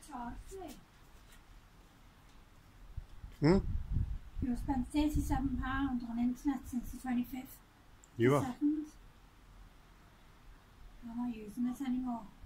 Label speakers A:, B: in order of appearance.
A: Charlie.
B: Hmm?
A: You spent £37 on internet since the 25th.
B: You are?
A: I'm not using it anymore.